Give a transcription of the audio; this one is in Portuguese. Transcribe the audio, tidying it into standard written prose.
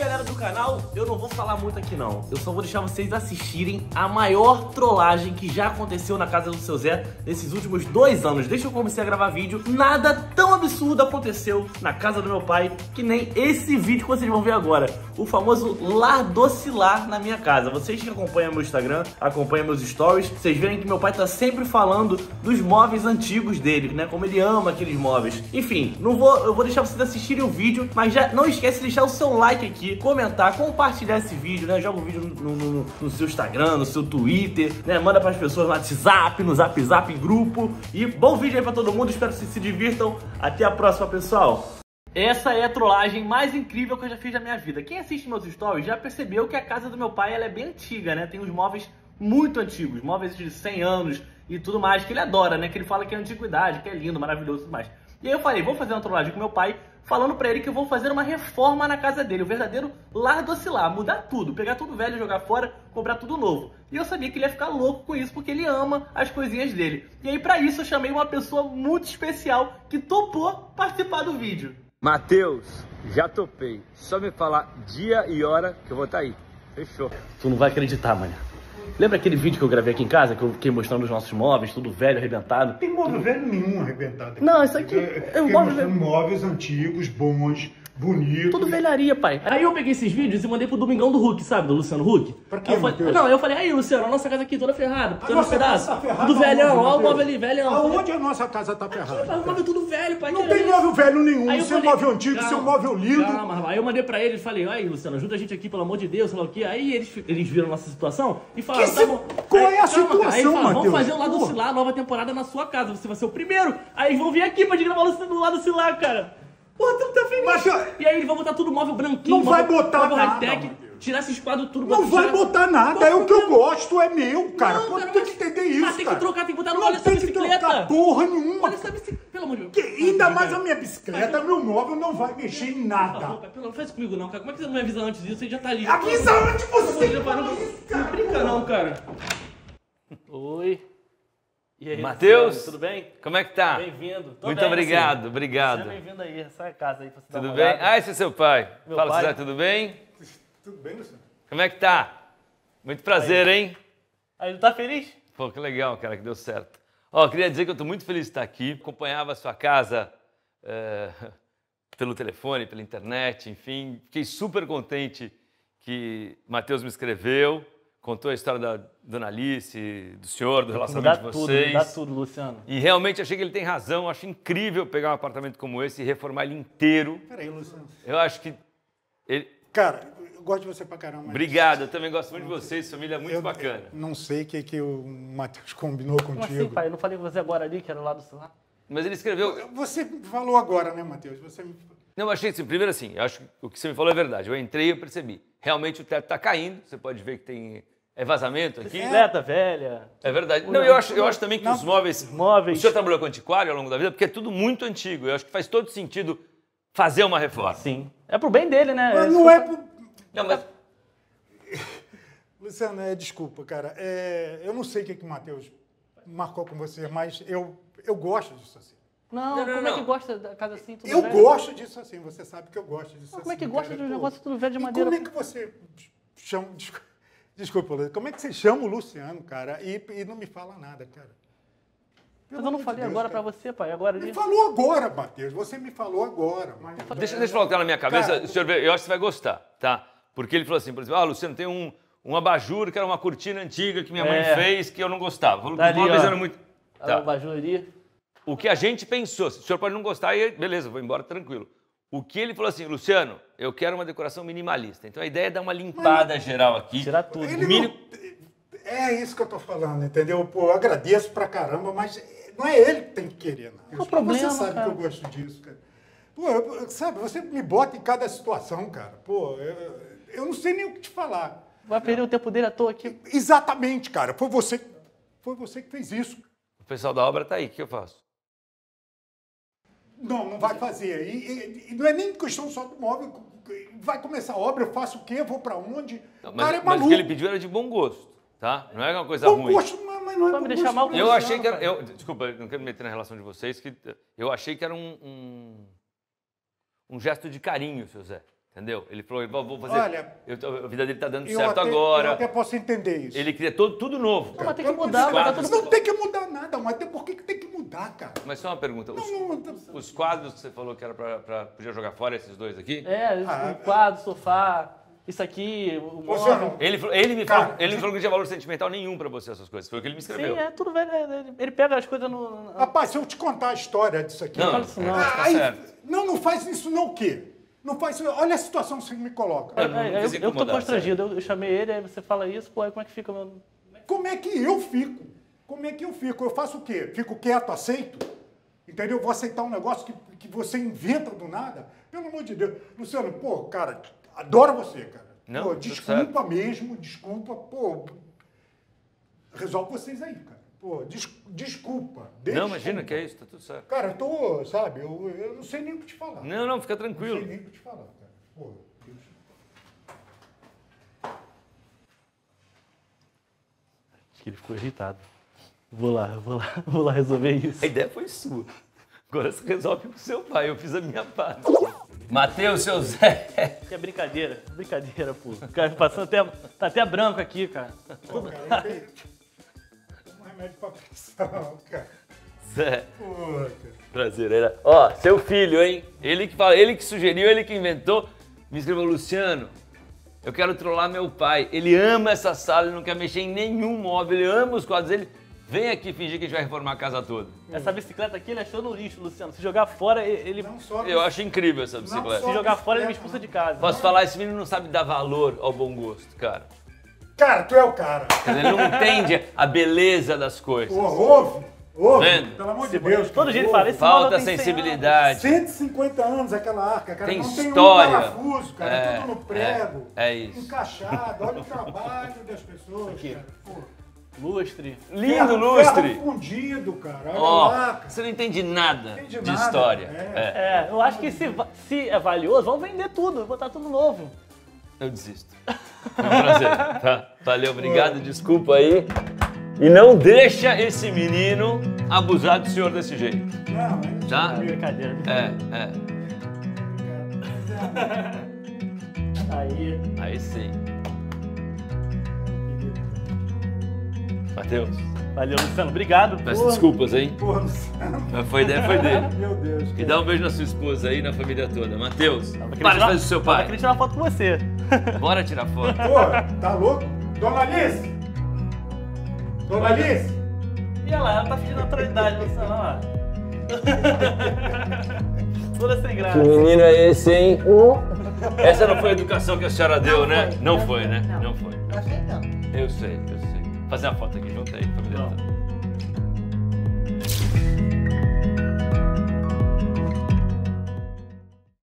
galera do canal, eu não vou falar muito aqui não. Eu só vou deixar vocês assistirem a maior trollagem que já aconteceu na casa do seu Zé nesses últimos 2 anos. Desde que eu comecei a gravar vídeo, nada tão absurdo aconteceu na casa do meu pai que nem esse vídeo que vocês vão ver agora. O famoso lar docilar na minha casa. Vocês que acompanham meu Instagram, acompanham meus stories, vocês verem que meu pai tá sempre falando dos móveis antigos dele, né? Como ele ama aqueles móveis. Enfim, eu vou deixar vocês assistirem o vídeo, mas já não esquece de deixar o seu like aqui, comentar, compartilhar esse vídeo, né? Joga o vídeo no seu Instagram, no seu Twitter, né? Manda para as pessoas no WhatsApp, no Zap, em grupo. E bom vídeo aí para todo mundo, espero que vocês se divirtam. Até a próxima, pessoal! Essa é a trollagem mais incrível que eu já fiz na minha vida. Quem assiste meus stories já percebeu que a casa do meu pai ela é bem antiga, né? Tem uns móveis muito antigos, móveis de 100 anos e tudo mais, que ele adora, né? Que ele fala que é antiguidade, que é lindo, maravilhoso e tudo mais. E aí eu falei, vou fazer uma trollagem com meu pai, falando pra ele que eu vou fazer uma reforma na casa dele, o verdadeiro lar docilar, mudar tudo, pegar tudo velho, jogar fora, comprar tudo novo. E eu sabia que ele ia ficar louco com isso, porque ele ama as coisinhas dele. E aí pra isso eu chamei uma pessoa muito especial que topou participar do vídeo. Matheus, já topei. Só me falar dia e hora que eu vou estar aí. Fechou. Tu não vai acreditar, mano. Lembra aquele vídeo que eu gravei aqui em casa, que eu fiquei mostrando os nossos móveis, tudo velho, arrebentado? Não tem móvel velho nenhum arrebentado aqui. Não, isso aqui é um móvel... móveis antigos, bons, bonitos. Tudo velharia, pai. Aí eu peguei esses vídeos e mandei pro Domingão do Huck, sabe? Do Luciano Huck. Pra quê, Matheus? Não, eu falei, aí, Luciano, a nossa casa aqui toda ferrada. A nossa casa tá ferrada. Tudo velhão, aonde, olha o Matheus? móvel ali, velhão. Aonde a nossa casa tá ferrada? O móvel tudo velho, pai. Não tem móvel velho nenhum. Aí eu Seu falei, móvel antigo, calma, seu móvel lindo. Calma, aí eu mandei pra eles e falei, aí, Luciano, ajuda a gente aqui, pelo amor de Deus, sei lá o quê. Aí eles viram a nossa situação e falaram, tá bom. Qual é a Calma, cara. Aí situação, falaram, vamos Matheus? fazer o Lado Cilar, a nova temporada na sua casa. Você vai ser o primeiro. Aí eles vão vir aqui pra gente gravar o Lado Cilar, cara. Porra, tu não tá feliz? Mas, e aí eles vão botar tudo móvel branquinho. Não vai botar móvel nada, high-tech, Matheus. tirar esses quadros tudo. Não vai botar nada. É o que eu gosto, é meu, cara. Não, Pô, cara, tem que entender isso, mas tem cara. que trocar, tem que botar no Não olho essa tem que bicicleta. trocar porra nenhuma. Olha essa bicicleta, pelo amor de Deus. Ainda mais a minha bicicleta, meu móvel não vai mexer em nada. Não faz comigo não, cara. Como é que você não me avisa antes disso? Você já tá ali. Avisa antes você. Não brinca não, cara. Oi. E aí, Matheus, tudo bem? como é que tá? Bem-vindo. Tô Muito bem, obrigado, assim. obrigado. Seja bem-vindo aí, essa casa aí pra você dar Tudo uma bem? olhada. Ah, esse é seu pai. Meu Fala, pai. Zé, tudo bem? Tudo bem, Luciano? Como é que tá? Muito prazer, hein? Aí, não tá feliz? Pô, que legal, cara, que deu certo. Ó, queria dizer que eu tô muito feliz de estar aqui. Acompanhava a sua casa pelo telefone, pela internet, enfim. Fiquei super contente que Matheus me escreveu. Contou a história da Dona Alice, do senhor, do relacionamento de vocês. Dá tudo, Luciano. E realmente achei que ele tem razão. Acho incrível pegar um apartamento como esse e reformar ele inteiro. Peraí, Luciano. Eu acho que ele... Cara, eu gosto de você pra caramba. mas Obrigado, eu também gosto muito de vocês, família muito bacana. Não sei o que o Matheus combinou Como contigo. assim, pai? Eu não falei com você agora ali, que era lá do celular? Mas ele escreveu... Você falou agora, né, Matheus? Você me... Não, eu achei assim, primeiro assim, eu acho que o que você me falou é verdade. Eu entrei e eu percebi. Realmente o teto está caindo, você pode ver que tem vazamento aqui. Bicicleta velha. É verdade. Não, eu acho também que os móveis... Móveis. O senhor trabalhou com antiquário ao longo da vida, porque é tudo muito antigo. Eu acho que faz todo sentido fazer uma reforma. Sim. É pro bem dele, né? Mas não é pro... Não, mas... Luciano, desculpa, cara. Eu não sei o que o Matheus marcou com você, mas eu gosto disso assim. Não, Não, como é não. que gosta da casa assim, tudo Eu velho? gosto disso assim, você sabe que eu gosto disso assim. Como é que gosta cara, de um pô. negócio tudo velho de E madeira? como é que você chama... Desculpa, Luciano. Como é que você chama o Luciano, cara, e não me fala nada, cara? Mas eu não falei agora pra você, pai. Agora Me ali. falou agora, Matheus. Você me falou agora. Mas... Deixa eu colocar na minha cabeça, Cara, o senhor vê, eu acho que você vai gostar, tá? Porque ele falou assim, por exemplo, Luciano, tem um abajur que era uma cortina antiga que minha mãe fez que eu não gostava. Falou que Tá os ali, móveis ó. eram muito... A Tá. abajur ali. O que a gente pensou, se o senhor pode não gostar, aí beleza, vou embora tranquilo. O que ele falou assim, Luciano, eu quero uma decoração minimalista. Então a ideia é dar uma limpada geral aqui. Tirar tudo. Ele Mínimo... É isso que eu tô falando, entendeu? Pô, eu agradeço pra caramba, mas não é ele que tem que querer, não. Qual o problema, Você sabe cara? que eu gosto disso, cara. Pô, sabe, você me bota em cada situação, cara. Pô, eu não sei nem o que te falar. Vai perder o tempo dele à toa aqui. Exatamente, cara. Foi você que fez isso. O pessoal da obra tá aí, o que eu faço? Não vai fazer. E não é nem questão só do móvel. Vai começar a obra, eu faço o quê? Eu vou pra onde? Não, O cara é mas o maluco. que ele pediu era de bom gosto, tá? Não é uma coisa Bom ruim. gosto, mas não é Vai bom me deixar gosto. mal com Eu Luciano, achei que era... pai. Desculpa, eu não quero me meter na relação de vocês, que eu achei que era um gesto de carinho, seu Zé. Entendeu? Ele falou, vou fazer... Olha, a vida dele tá dando eu certo até, agora. Eu até posso entender isso. Ele queria tudo novo. Não, mas tem que mudar, Mas mas tá tudo... não tem que mudar nada, mas até por que tem que mudar, cara? Mas só uma pergunta. Os quadros que você falou que era pra podia jogar fora, esses dois aqui? o quadro, sofá, isso aqui, o Você móvel. não. Ele me Cara, falou que não tinha valor sentimental nenhum pra você, essas coisas. Foi o que ele me escreveu. Sim, é tudo velho. Ele pega as coisas no... Rapaz, se eu te contar a história disso aqui... Não, fala isso não. tá aí, certo. não faz isso não o quê? Não faz isso. Olha a situação que você me coloca. quis Eu tô incomodar, constrangido. Eu chamei ele, aí você fala isso, pô, aí como é que fica meu... Como é que eu fico? Como é que eu fico? Eu faço o quê? Fico quieto, aceito? Entendeu? Vou aceitar um negócio que você inventa do nada? Pelo amor de Deus. Luciano, pô, cara, adoro você, cara. Não, Pô, tudo desculpa certo. mesmo, desculpa, pô. Resolve vocês aí, cara. Pô, desculpa. Não, imagina que é isso, tá tudo certo. Cara, eu tô, sabe, eu não sei nem o que te falar. Não, fica Não sei tranquilo. nem o que te falar, cara. Pô, Deus. Acho que ele ficou irritado. Vou lá resolver isso. A ideia foi sua. Agora você resolve com seu pai, eu fiz a minha parte. Mateus, seu Zé. Que é brincadeira, pô. O cara passando até... Tá até branco aqui, cara. Pô, cara, eu tenho um remédio pra pressão, cara. Zé. Pô, cara. Prazer. Ó, seu filho, hein? Ele que fala, ele que sugeriu, ele que inventou. Me escreveu, Luciano, eu quero trollar meu pai. Ele ama essa sala, ele não quer mexer em nenhum móvel, ele ama os quadros dele. Vem aqui fingir que a gente vai reformar a casa toda. Essa bicicleta aqui ele achou no lixo, Luciano. Se jogar fora, ele... Não só Eu acho incrível essa bicicleta. Se jogar fora, ele me expulsa de casa. Posso falar, esse menino não sabe dar valor ao bom gosto, cara. Cara, tu é o cara. Ele não entende a beleza das coisas. Pô, ouve, Vendo? pelo amor de Deus. Todo cara, dia ele ouve. fala, esse Falta móvel tem 100 sensibilidade. 150 anos aquela arca, cara. Tem não história. tem um parafuso, cara. É, Tudo no prego. é isso. Encaixado. Olha o trabalho das pessoas, cara. Pô, Lustre. Lindo lustre. Ferro fundido, cara. Olha Ó, lá, cara. você não entende nada Entende de nada, história. é. Eu acho que se é valioso, vamos vender tudo, botar tudo novo. Eu desisto. Foi um prazer, tá? Valeu, obrigado, desculpa aí. E não deixa esse menino abusar do senhor desse jeito, Não, tá? Brincadeira. Aí. Aí sim. Mateus, Valeu, Luciano. Obrigado. peço desculpas, hein? Pô, Luciano. A ideia foi dele. Meu Deus. E dá um beijo na sua esposa aí, na família toda. Mateus, Tava querendo para de tirar- fazer o seu tava pai. querendo tirar uma foto com você. Bora tirar foto. Pô, tá louco? Dona Alice! Dona Alice! E olha lá, ela tá fingindo naturalidade, Luciano. Olha lá. Toda sem graça. Que menino é esse, hein? Essa não foi a educação que a senhora deu, né? Não foi, né? Não foi. Não sei não. Eu sei. Fazer uma foto aqui junto aí, família toda.